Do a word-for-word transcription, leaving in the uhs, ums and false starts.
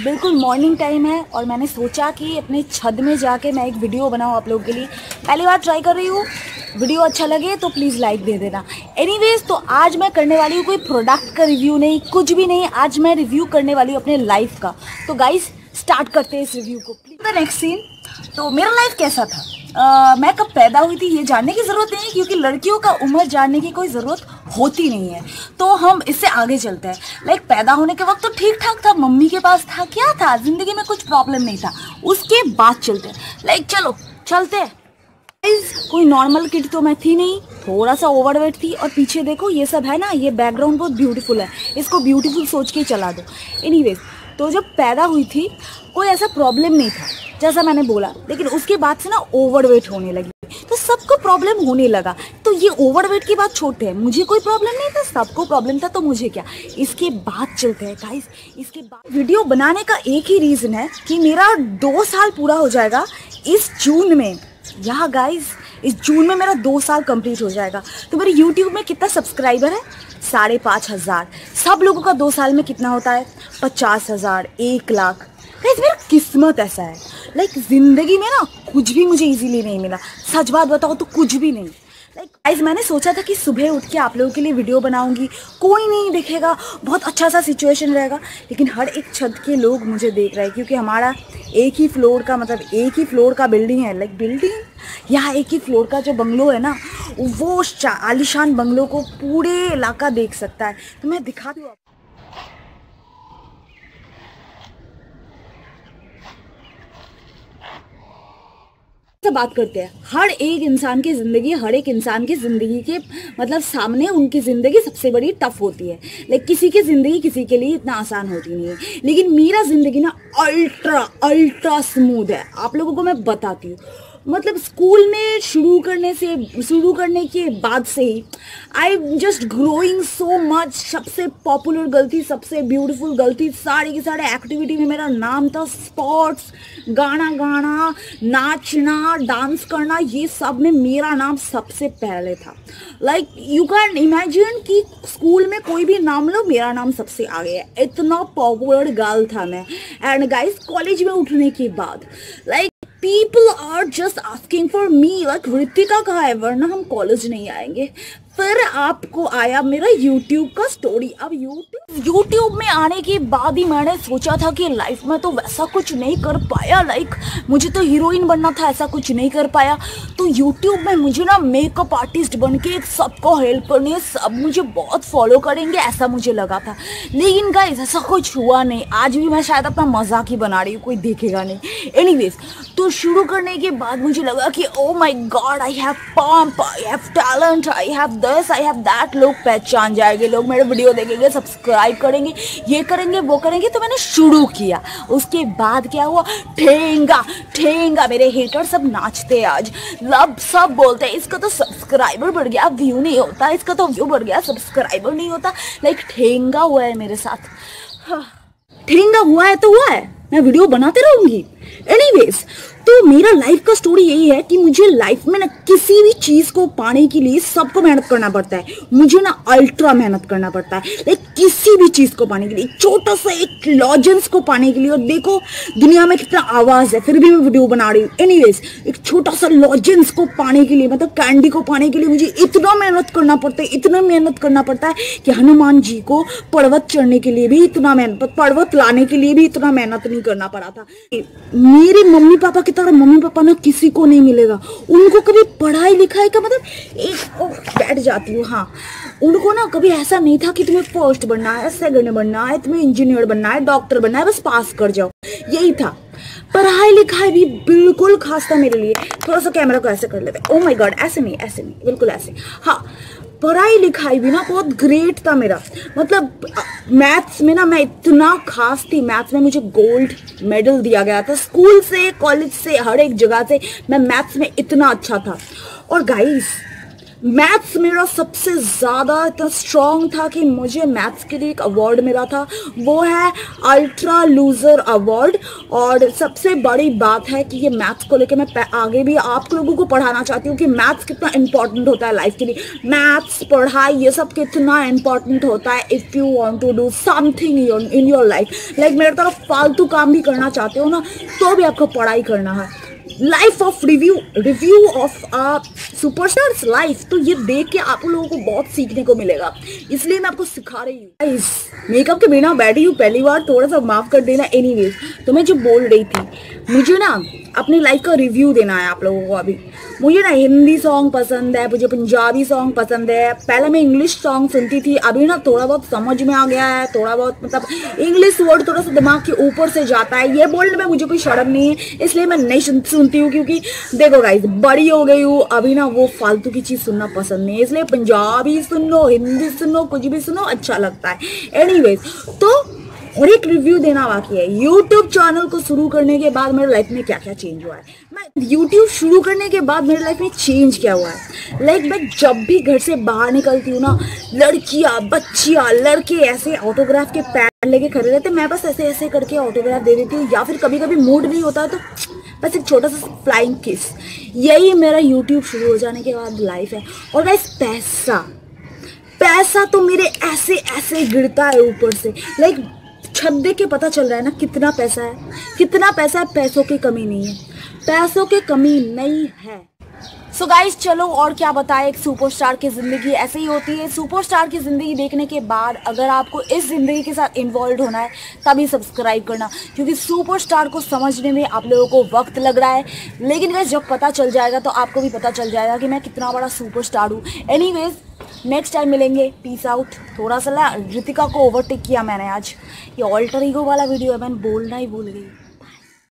बिल्कुल morning time है और मैंने सोचा कि अपने छत में जाके मैं एक वीडियो बनाऊँ आप लोगों के लिए। पहली बार ट्राई कर रही हूँ, वीडियो अच्छा लगे तो प्लीज़ लाइक दे देना। एनीवेज, तो आज मैं करने वाली हूँ कोई प्रोडक्ट का रिव्यू नहीं, कुछ भी नहीं। आज मैं रिव्यू करने वाली हूँ अपने लाइफ का। तो गाइस स्टार्ट करते हैं इस रिव्यू को। The next scene. तो मेरा लाइफ कैसा था, uh, मैं कब पैदा हुई थी ये जानने की ज़रूरत नहीं है, क्योंकि लड़कियों का उम्र जानने की कोई ज़रूरत होती नहीं है। तो हम इससे आगे चलते हैं। लाइक पैदा होने के वक्त तो ठीक ठाक था, मम्मी के पास था, क्या था, ज़िंदगी में कुछ प्रॉब्लम नहीं था। उसके बाद चलते हैं, लाइक चलो चलते हैं। कोई नॉर्मल किड तो मैं थी नहीं, थोड़ा सा ओवरवेट थी। और पीछे देखो ये सब है ना, ये बैकग्राउंड बहुत ब्यूटीफुल है, इसको ब्यूटीफुल सोच के चला दो। एनीवेज, तो जब पैदा हुई थी कोई ऐसा प्रॉब्लम नहीं था जैसा मैंने बोला, लेकिन उसके बाद से ना ओवरवेट होने लगी, तो सबको प्रॉब्लम होने लगा। तो ये ओवरवेट की बात छोड़ते हैं, मुझे कोई प्रॉब्लम नहीं था, सबको प्रॉब्लम था, तो मुझे क्या। इसके बाद चलते हैं गाइस। इसके बाद वीडियो बनाने का एक ही रीज़न है कि मेरा दो साल पूरा हो जाएगा इस जून में। यहाँ गाइस इस जून में मेरा दो साल कंप्लीट हो जाएगा। तो मेरे यूट्यूब में कितना सब्सक्राइबर है, साढ़े पाँच हज़ार। सब लोगों का दो साल में कितना होता है, पचास हज़ार, एक लाख। गाइस मेरा किस्मत ऐसा है, लाइक ज़िंदगी में ना कुछ भी मुझे इजीली नहीं मिला। सच बात बताओ तो कुछ भी नहीं। लाइक गाइस मैंने सोचा था कि सुबह उठ के आप लोगों के लिए वीडियो बनाऊंगी, कोई नहीं देखेगा, बहुत अच्छा सा सिचुएशन रहेगा। लेकिन हर एक छत के लोग मुझे देख रहे हैं, क्योंकि हमारा एक ही फ्लोर का, मतलब एक ही फ्लोर का बिल्डिंग है। लाइक बिल्डिंग यहाँ एक ही फ्लोर का जो बंगलो है ना, वो आलीशान बंगलो को पूरे इलाका देख सकता है। तो मैं दिखा दूँ से बात करते हैं। हर एक इंसान की ज़िंदगी हर एक इंसान की ज़िंदगी के मतलब सामने उनकी ज़िंदगी सबसे बड़ी टफ होती है। लाइक किसी की ज़िंदगी किसी के लिए इतना आसान होती नहीं है, लेकिन मेरा ज़िंदगी ना अल्ट्रा अल्ट्रा स्मूथ है। आप लोगों को मैं बताती हूँ, मतलब स्कूल में शुरू करने से शुरू करने के बाद से ही I am just growing so much. सबसे पॉपुलर गर्ल थी, सबसे ब्यूटीफुल गर्ल थी, सारे के सारे एक्टिविटी में मेरा नाम था। स्पोर्ट्स, गाना गाना, नाचना, डांस करना, ये सब में मेरा नाम सबसे पहले था। लाइक यू कैन इमेजिन कि स्कूल में कोई भी नाम लो, मेरा नाम सबसे आगे है। इतना पॉपुलर गर्ल था मैं। एंड गाइस कॉलेज में उठने के बाद like People are just asking for me, like Ritika कहाँ है, वरना हम कॉलेज नहीं आएंगे। फिर आपको आया मेरा YouTube का स्टोरी। अब YouTube YouTube में आने के बाद ही मैंने सोचा था कि लाइफ में तो वैसा कुछ नहीं कर पाया, लाइक मुझे तो हीरोइन बनना था, ऐसा कुछ नहीं कर पाया। तो YouTube में मुझे ना मेकअप आर्टिस्ट बन के सबको हेल्प करनी है, सब मुझे बहुत फॉलो करेंगे, ऐसा मुझे लगा था। लेकिन गाइस ऐसा कुछ हुआ नहीं। आज भी मैं शायद अपना मजाक ही बना रही हूँ, कोई देखेगा नहीं। एनीवेज, तो शुरू करने के बाद मुझे लगा कि oh my god, I have pump, I have talent, I have this, I have that. लोग पहचान जाएंगे, लोग मेरे वीडियो देखेंगे, सब्सक्राइब करेंगे, ये करेंगे, वो करेंगे। तो मैंने शुरू किया। उसके बाद क्या हुआ, ठेंगा ठेंगा। मेरे हेटर सब नाचते आज, लब सब बोलते हैं इसका तो सब्सक्राइबर बढ़ गया, व्यू नहीं होता, इसका तो व्यू बढ़ गया, सब्सक्राइबर नहीं होता। लाइक ठेंगा हुआ है मेरे साथ। हाँ, ठेंगा हुआ है तो हुआ है, मैं वीडियो बनाते रहूंगी। एनीवेज, तो मेरा लाइफ का स्टोरी यही है कि मुझे लाइफ में ना किसी भी चीज़ को पाने के लिए सबको मेहनत करना पड़ता है। मुझे ना अल्ट्रा मेहनत करना पड़ता है, लाइक किसी भी चीज़ को पाने के लिए, छोटा सा एक लॉजेंस को पाने के लिए। और देखो दुनिया में कितना आवाज़ है, फिर भी मैं वीडियो बना रही हूँ। एनीवेज, एक छोटा सा लॉजेंस को पाने के लिए, मतलब कैंडी को पाने के लिए मुझे इतना मेहनत करना पड़ता है, इतना मेहनत करना पड़ता है कि हनुमान जी को पर्वत चढ़ने के लिए भी इतना मेहनत, पर्वत लाने के लिए भी इतना मेहनत नहीं करना पड़ा था। मेरे मम्मी पापा की तरह मम्मी पापा ना किसी को नहीं मिलेगा। उनको कभी पढ़ाई लिखाई का मतलब एक ओ, बैठ जाती हूँ। हाँ, उनको ना कभी ऐसा नहीं था कि तुम्हें फर्स्ट बनना है, सेकंड बनना है, तुम्हें इंजीनियर बनना है, डॉक्टर बनना है, बस पास कर जाओ, यही था। पढ़ाई लिखाई भी बिल्कुल खास था मेरे लिए। थोड़ा सा कैमरा को ऐसे कर लेते, ओ माय गॉड, ऐसे नहीं, ऐसे नहीं, बिल्कुल ऐसे। हाँ, पढ़ाई लिखाई भी ना बहुत ग्रेट था मेरा। मतलब मैथ्स में ना मैं इतना खास थी, मैथ्स में मुझे गोल्ड मेडल दिया गया था स्कूल से, कॉलेज से, हर एक जगह से। मैं मैथ्स में इतना अच्छा था। और गाइस मैथ्स मेरा सबसे ज़्यादा इतना स्ट्रॉन्ग था कि मुझे मैथ्स के लिए एक अवार्ड मिला था, वो है अल्ट्रा लूज़र अवार्ड। और सबसे बड़ी बात है कि ये मैथ्स को लेकर मैं आगे भी आप लोगों को पढ़ाना चाहती हूँ कि मैथ्स कितना इंपॉर्टेंट होता है लाइफ के लिए। मैथ्स, पढ़ाई, ये सब कितना इंपॉर्टेंट होता है if you want to do something in your life. Like मेरे तरफ फालतू काम भी करना चाहते हो ना, तो भी आपको पढ़ाई करना है। Life of review review of a superstars life, तो ये देख के आप लोगों को बहुत सीखने को मिलेगा, इसलिए मैं आपको सिखा रही हूँ। इस मेकअप के बिना बैठी हूँ पहली बार, थोड़ा सा माफ कर देना। एनीवेज, तो मैं जो बोल रही थी, मुझे ना अपनी लाइफ का रिव्यू देना है आप लोगों को। अभी मुझे ना हिंदी सॉन्ग पसंद है, मुझे पंजाबी सॉन्ग पसंद है। पहले मैं इंग्लिश सॉन्ग सुनती थी, अभी ना थोड़ा बहुत समझ में आ गया है, थोड़ा बहुत मतलब इंग्लिश वर्ड थोड़ा सा दिमाग के ऊपर से जाता है। ये बोलने में मुझे कोई शर्म नहीं है, इसलिए मैं नहीं सुनती हूँ, क्योंकि देखो गाइस, बड़ी हो गई हूँ, अभी ना वो फालतू की चीज़ सुनना पसंद नहीं है। इसलिए पंजाबी सुन लो, हिंदी सुन लो, कुछ भी सुनो, अच्छा लगता है। एनीवेज, तो और एक रिव्यू देना बाकी है। यूट्यूब चैनल को शुरू करने के बाद मेरे लाइफ में क्या क्या चेंज हुआ है। मैं यूट्यूब शुरू करने के बाद मेरे लाइफ में चेंज क्या हुआ है, लाइक like, मैं जब भी घर से बाहर निकलती हूँ ना, लड़कियाँ, बच्चियाँ, लड़के ऐसे ऑटोग्राफ के पैड लेके खड़े रहते, मैं बस ऐसे ऐसे करके ऑटोग्राफ दे देती हूँ, या फिर कभी कभी मूड नहीं होता है तो बस एक छोटा सा फ्लाइंग किस। यही मेरा यूट्यूब शुरू हो जाने के बाद लाइफ है। और गाइस, पैसा पैसा तो मेरे ऐसे ऐसे गिरता है ऊपर से, लाइक छत देख के पता चल रहा है ना कितना पैसा है, कितना पैसा है। पैसों की कमी नहीं है, पैसों की कमी नहीं है। सो so गाइस, चलो और क्या बताएं, एक सुपरस्टार की ज़िंदगी ऐसे ही होती है। सुपरस्टार की ज़िंदगी देखने के बाद अगर आपको इस ज़िंदगी के साथ इन्वॉल्व होना है तभी सब्सक्राइब करना, क्योंकि सुपरस्टार को समझने में आप लोगों को वक्त लग रहा है, लेकिन गाइस जब पता चल जाएगा तो आपको भी पता चल जाएगा कि मैं कितना बड़ा सुपरस्टार हूँ। एनीवेज, नेक्स्ट टाइम मिलेंगे, पीस आउट। थोड़ा सा रितिका को ओवरटेक किया मैंने आज, ये ऑल्टर ईगो वाला वीडियो है, मैंने बोलना ही भूल गई।